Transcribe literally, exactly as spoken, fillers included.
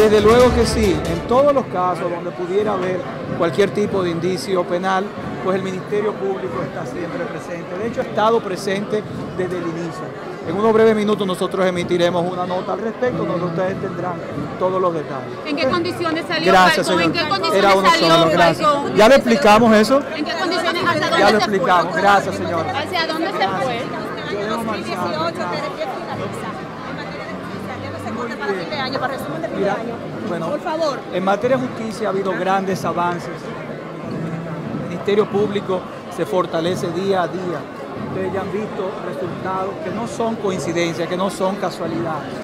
Desde luego que sí, en todos los casos donde pudiera haber cualquier tipo de indicio penal, pues el Ministerio Público está siempre presente. De hecho, ha estado presente desde el inicio. En unos breves minutos nosotros emitiremos una nota al respecto, donde ustedes tendrán todos los detalles. ¿En qué condiciones salió Gracias, Falcón? señor. ¿En qué condiciones Era uno salió solo, gracias. Falcón? ¿Ya le explicamos eso? ¿En qué condiciones? ¿Hasta dónde Ya lo se explicamos. fue? Gracias, señor. ¿Hacia dónde se fue? dos mil dieciocho, ¿para qué finaliza? En materia de justicia, ya no se corte para fin de año, para resumen de fin de Mira, año. bueno, por favor. En materia de justicia ha habido grandes avances. El Ministerio Público se fortalece día a día. Ustedes ya han visto resultados que no son coincidencias, que no son casualidades.